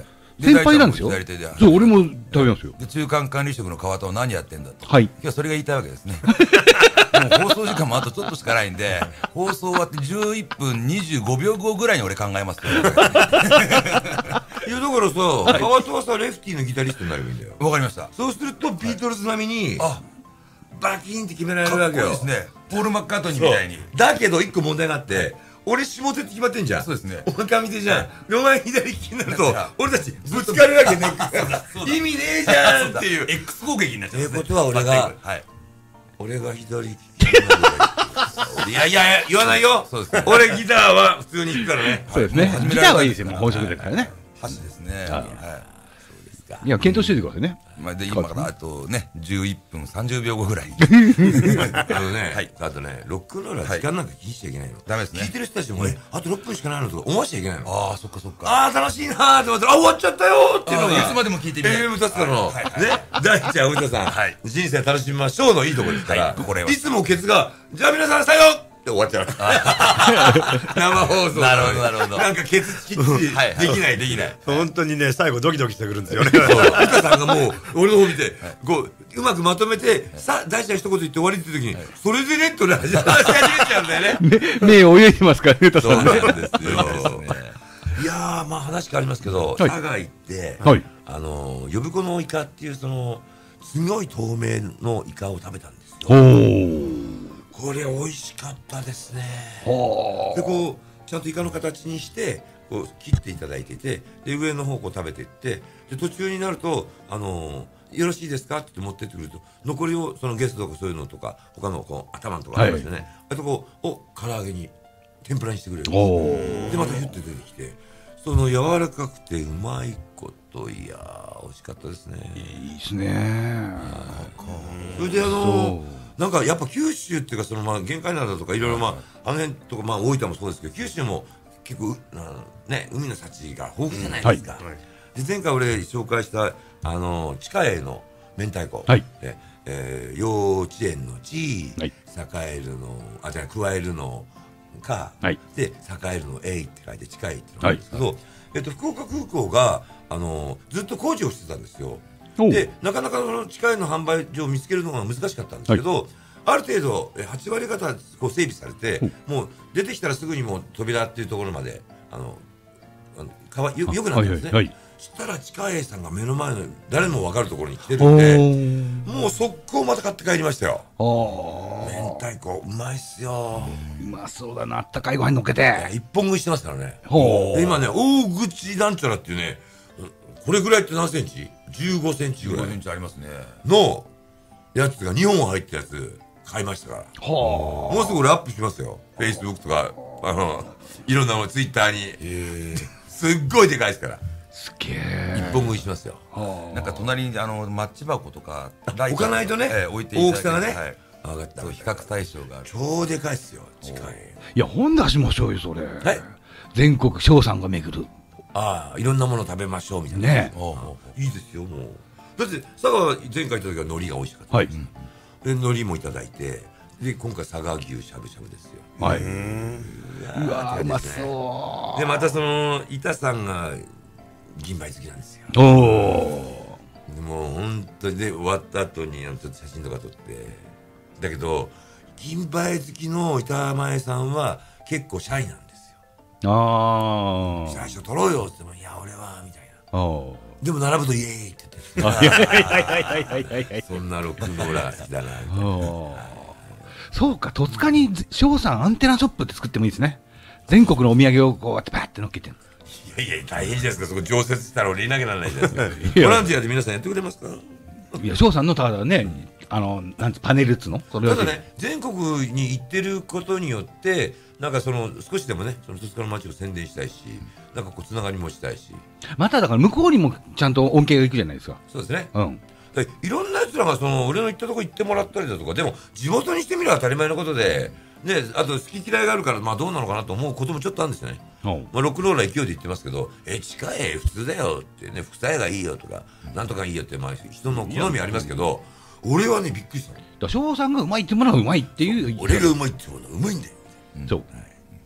先輩なんですよ。 左手で。 そう、俺も食べますよ。 で、中間管理職の川田は何やってんだと。 はい。 今日はそれが言いたいわけですね。もう放送時間もあとちょっとしかないんで、放送終わって11分25秒後ぐらいに俺考えますよ。 いや、だからさ、川戸はさ、レフティーのギタリストになればいいんだよ。 わかりました。 そうすると、ビートルズ並みに、バキーンって決められるわけよ。 そうですね。ポール・マッカートニーみたいに。 だけど、一個問題があって、俺下手って決まってんじゃん。 そうですね。 お前上手じゃん。お前左利きになると、俺たちぶつかるわけね。意味ねえじゃんっていう。 X 攻撃になっちゃう。 ってことは俺が左利きいやいや、言わないよ。俺ギターは普通に弾くからね。 そうですね。ギターはいいですよ、もう本職だからね。 箸ですね。 いや、検討しておいてくださいね。 で、今からあとね、11分30秒後ぐらい。 あとね、ロックンロールは時間なんか気にしちゃいけないの。 ダメですね。 聞いてる人たちもね、あと6分しかないのとか思わしちゃいけないの。 ああ、そっかそっか。 ああ、楽しいなーって思ったら、あ、終わっちゃったよーっていうのが。 いつまでも聞いてみる。 FM 立つからの、ね、大ちゃん、歌さん、人生楽しみましょうのいいところですから、いつもケツが、じゃあ皆さんさよって終わっちゃう。生放送。 なるほど、なるほど。 なんかケツきっちりできない、できない。 本当にね、最後ドキドキしてくるんですよね。 歌さんがもう、俺の方見て、こう、うまくまとめて、さあ、大ちゃん一言言って終わりって時に、それでねって俺話し始めちゃうんだよね。 目泳いでますから、歌さん。 そうなんですよ。いやー、まあ話変わりますけど、佐賀行って、呼子のイカっていう、すごい透明のイカを食べたんですよ。これ美味しかったですね。で、こう、ちゃんとイカの形にして、こう、切っていただいてて、で、上の方こう食べていって、で、途中になると、よろしいですかって持ってってくると、残りを、ゲストとかそういうのとか、他のこう頭とかありますよね。あとこう、唐揚げに、天ぷらにしてくれるんですよ。で、またヒュッて出てきて、柔らかくてうまいこと、いやー、美味しかったですね。 いいですね。 それでなんかやっぱ九州っていうか、玄界灘とかいろいろあの辺とか大分もそうですけど、九州も結構ね、海の幸が豊富じゃないですか。で、前回俺紹介した地下栄の明太子、幼稚園の地、栄えるのじゃあ加えるのか、で栄えるの栄って書いて地下栄ってのがあるんですけど、福岡空港がずっと工事をしてたんですよ。で、なかなか地下への販売所を見つけるのが難しかったんですけど、ある程度8割方こう整備されて、もう出てきたらすぐにもう扉っていうところまでよくなってるんですね。そしたら地下栄さんが目の前の誰も分かるところに来てるんで、もう速攻また買って帰りましたよ。明太子うまいっすよ。 うまそうだな、あったかいご飯にのっけて一本食いしてますからね。今ね、大口なんちゃらっていうね、これぐらいって何センチ ?15 センチぐらい。 15センチありますね。 のやつが2本入ったやつ買いましたから。もうすぐ俺アップしますよ。Facebook とか、いろんなもの、Twitter に。すっごいでかいですから。 すげえ。 一本食いしますよ。 なんか隣にマッチ箱とか置かないとね、 置いていただいて、 大きさがね。分かった。 比較対象がある。 超でかいっすよ。近い。 いや、本出しましょうよ、それ。全国翔さんが巡る。 いろんなもの食べましょうみたいな。ね。いいですよ、もう。だって佐賀前回行った時は海苔が美味しかったです。で、海苔もいただいて、で、今回佐賀牛しゃぶしゃぶですよ。 うわ、うまそう。 で、また板さんが銀杯好きなんですよ。もう本当に、で、終わった後にちょっと写真とか撮って。だけど、銀杯好きの板前さんは結構シャイなんですよ。最初撮ろうよって言っても、いや、俺は、みたいな。でも並ぶとイエーイって言って。そんなロックンローラーが好きだな、みたいな。 そうか、戸塚に翔さんアンテナショップって作ってもいいですね。全国のお土産をこうやってパーって乗っけてる。 いやいや、大変じゃないですか。そこ常設したら俺いなきゃならないじゃないですか。ボランティアで皆さんやってくれますか？ いや、翔さんのただね、なんつパネルっつの？ ただね、全国に行ってることによって、なんか少しでもね、戸塚の街を宣伝したいし、なんかこうつながりもしたいし。 まただから向こうにもちゃんと恩恵がいくじゃないですか。 そうですね。いろんな奴らが俺の行ったとこ行ってもらったりだとか、でも地元にしてみれば当たり前のことで、ね、あと好き嫌いがあるから、どうなのかなと思うこともちょっとあるんですよね。ロックンローラー勢いで言ってますけど、近い普通だよってね、副作用がいいよとか、なんとかいいよって、人の好みありますけど、俺はね、びっくりしたの。 翔さんがうまいってものはうまいっていう。 俺がうまいってものはうまいんだよ。 そう。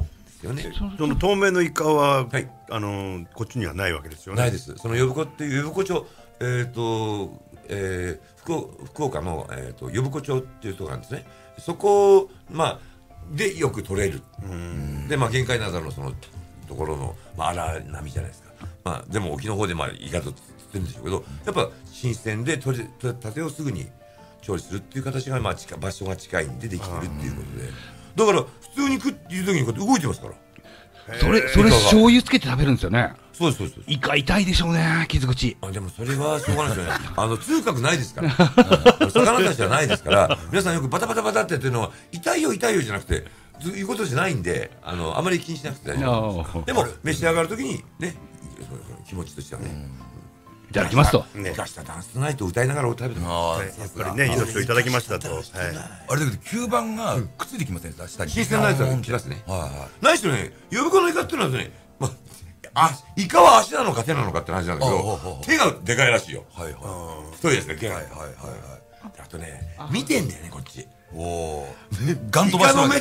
よね。 その透明のイカは、こっちにはないわけですよね。 ないです。その呼子っていう呼子町、福岡の、呼子町っていうところなんですね。そこ、でよく取れる。で、限界などのそのところの、荒波じゃないですか。でも沖の方でイカと釣ってるんでしょうけど、やっぱ新鮮で取れたてをすぐに調理するっていう形が、場所が近いんでできてるっていうことで。だから普通に食っていう時にこうやって動いてますから。 それ醤油つけて食べるんですよね。 そうです。 イカ痛いでしょうね、傷口。 でもそれはしょうがないですよね。痛覚ないですから。魚たちはないですから、皆さんよくバタバタバタってやってるのは、痛いよじゃなくて、いうことじゃないんで、あまり気にしなくて大丈夫。でも、召し上がるときに、ね、気持ちとしてはね。 いただきますと。 生かしたダンスナイトを歌いながら食べてます。やっぱりね、命をいただきましたと。 あれだけど、吸盤がくっついてきませんでした？下に。 新鮮なやつはきますね。何しろね、呼子のイカっていうのはね、イカは足なのか手なのかって話なんだけど、手がでかいらしいよ。太いですね、手が。あとね、見てんだよね、こっち。 ガン飛ばしイカの目って、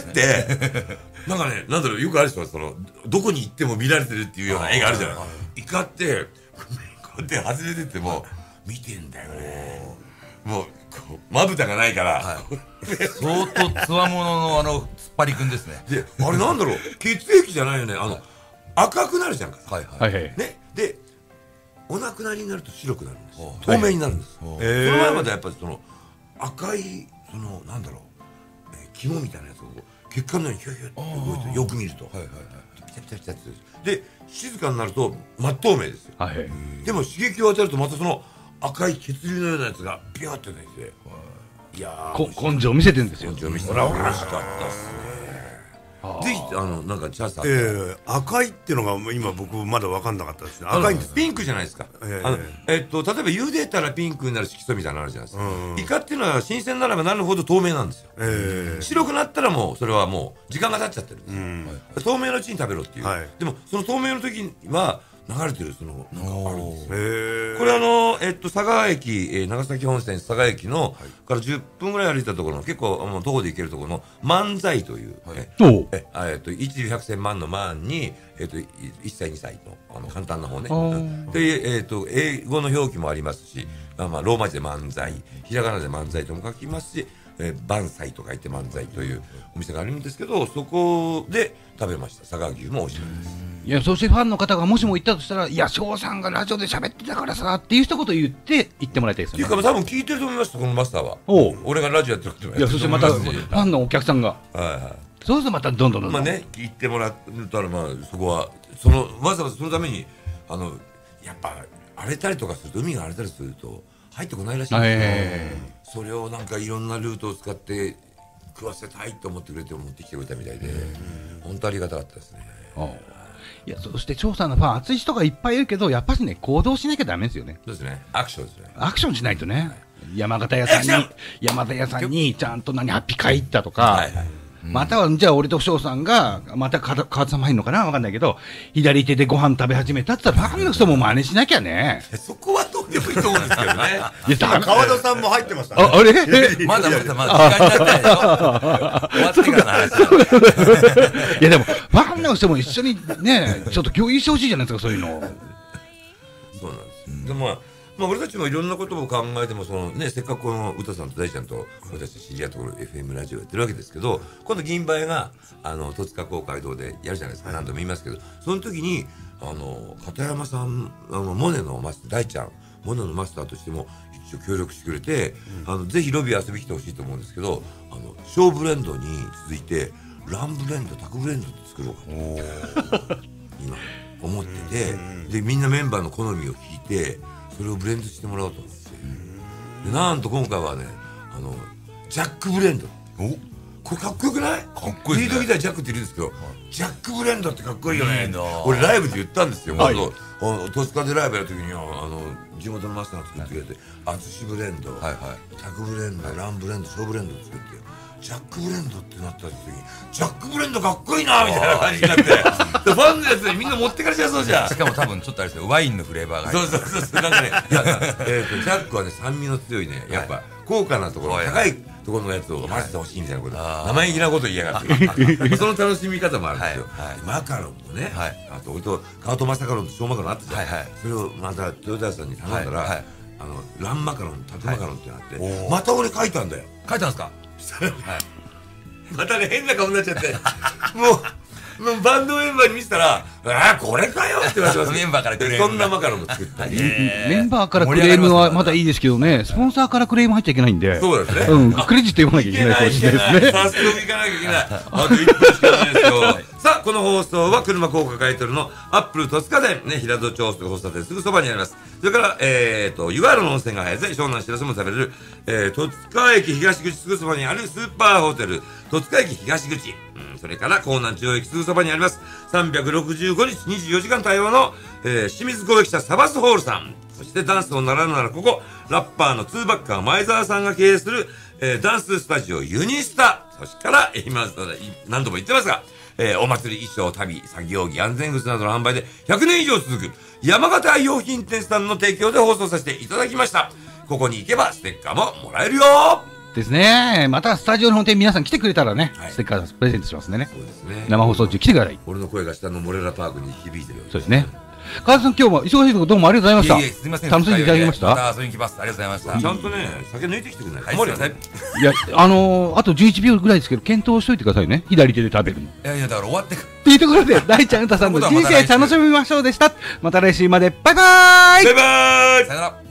なんかね、よくある人は、どこに行っても見られてるっていうような絵があるじゃない。イカって、こうやって外れてても、見てんだよね。もう、まぶたがないから。 相当つわものの突っ張りくんですね。 で、あれなんだろう、血液じゃないよね。赤くなるじゃんか。ね。で、お亡くなりになると白くなるんです。透明になるんです。その前までやっぱり赤い、なんだろう、肝みたいなやつを血管のようにヒューヒューって動いてよく見ると。ピタピタピタって。で、静かになると真っ透明ですよ。でも刺激を与えるとまたその赤い血流のようなやつがピューって出てきて。いやー。根性見せてるんですよ。 根性見せてる。美味しかったっすね。ぜひなんかチャンスあったら赤いっていうのが今僕まだ分かんなかったですね。赤いんです。 ピンクじゃないですか。例えば茹でたらピンクになる色素みたいなのあるじゃないですか。イカっていうのは新鮮ならばなるほど透明なんですよ。白くなったらもうそれはもう時間が経っちゃってるんです。透明のうちに食べろっていう。でもその透明の時は流れてるなんかあるんですよ。これ佐賀駅、長崎本線佐賀駅のから10分ぐらい歩いたところの結構徒歩で行けるところの万歳という一流百戦万の万に1歳2歳の簡単な方ね。で英語の表記もありますし、ローマ字で万歳、ひらがなで万歳とも書きますし。万歳と書いて万歳というお店があるんですけど、そこで食べました。佐賀牛も美味しいです。 いや、そしてファンの方がもしも言ったとしたら、いや、翔さんがラジオで喋ってたからさっていう一言言ってもらいたいですよね。 っていうか多分聞いてると思います、このマスターは。俺がラジオやってることもやってる。 いや、そしてまたファンのお客さんが、そうするとまたどんどん聞いてもらったら、そこはわざわざそのためにやっぱ荒れたりとかすると、海が荒れたりすると入ってこないらしいんですよ。それをなんかいろんなルートを使って食わせたいと思ってくれて持ってきてくれたみたいで、本当ありがたかったですね。 いや、そして翔さんのファン熱い人がいっぱいいるけど、やっぱりね、行動しなきゃダメですよね。 そうですね、アクションですね。 アクションしないとね、山形屋さんにちゃんとハッピー会行ったとか、またはじゃあ俺と翔さんがまた川田さんも入るのかな、分かんないけど、左手でご飯食べ始めたって言ったらファンの人も真似しなきゃね。 そこはどうでもいいと思うんですけどね。 川田さんも入ってました。 あれまだ時間になってないよ。終わってからの話。 いやでもファンの人も一緒にね、ちょっと共有してほしいじゃないですか、そういうの。 そうなんです。でも俺たちもいろんなことを考えても、せっかくこの歌さんと大ちゃんと私たち知り合ったところ FM ラジオやってるわけですけど、今度銀梅が戸塚公会堂でやるじゃないですか。何度も言いますけど、その時に片山さんモネのマスター、大ちゃんモネのマスターとしても一応協力してくれて、ぜひロビー遊びに来てほしいと思うんですけど、小ブレンドに続いてランブレンド、タクブレンドって作ろうかと今思ってて、でみんなメンバーの好みを聞いてそれをブレンドしてもらおうと思って、でなんと今回はね、ジャックブレンド。これかっこよくない？ かっこいいですね。 リードギタージャックっているんですけど、ジャックブレンドってかっこいいよね。俺ライブで言ったんですよ。戸塚でライブやるときに地元のマスターが作ってくれて、アツシブレンド、タクブレンド、ランブレンド、小ブレンド作って、ジャックブレンドってなった時に、ジャックブレンドかっこいいなみたいな感じになって、ファンのやつにみんな持ってかれちゃいそうじゃん。 しかも多分ちょっとあれですよ、ワインのフレーバーが入ってる。そうなんかね、ジャックはね、酸味の強いね、やっぱ高価なところ、 ところのやつを混ぜてほしいみたいなこと、生意気なこと言いやがってその楽しみ方もあるんですよ。マカロンもね、あと俺と川戸正カロンと小マカロンあったじゃん。それをまた豊田屋さんに頼んだらランマカロン、タクマカロンってなってまた俺書いたんだよ。 書いたんですか。 またね変な顔になっちゃってもうバンドメンバーに見せたら「これかよ」って言われてます。 メンバーからクレーム、 そんなマカロンも作ったり。 メンバーからクレームはまだいいですけどね、スポンサーからクレーム入っちゃいけないんで、 そうですね、 クレジット読まなきゃいけないかもしれないですね。 早速行かなきゃいけない。あと1分しかないですよ。さあこの放送は車広告タイトルのアップル戸塚店ね、平戸町交差点すぐそばにあります。それから湯河原の温泉が早い湘南しらすも食べれる戸塚駅東口すぐそばにあるスーパーホテル戸塚駅東口、それから江南中央駅すぐそばにあります365日24時間対応の、清水公益社サバスホールさん、そしてダンスを習うならここラッパーのツーバッカー前澤さんが経営する、ダンススタジオユニスタ、そしてから今何度も言ってますが、お祭り衣装旅作業着安全靴などの販売で100年以上続く山形用品店さんの提供で放送させていただきました。ここに行けばステッカーももらえるよですね。またスタジオの本店皆さん来てくれたらね、ステッカープレゼントしますんでね。 そうですね。 生放送中来てください。 俺の声が下のモレラパークに響いてるよ。 そうですね。川田さん今日も忙しいところどうもありがとうございました。 すみません。 楽しんでいただきました。 また遊びに来ます。ありがとうございました。 ちゃんとね酒抜いてきてくれない。 はい、すみません。 いやあと11秒ぐらいですけど検討しといてくださいね。左手で食べるの。 いやだから終わってっていうところで大ちゃん歌さんの人生楽しみましょうでした。また来週までバイバーイ。 バイバーイ。 さよなら。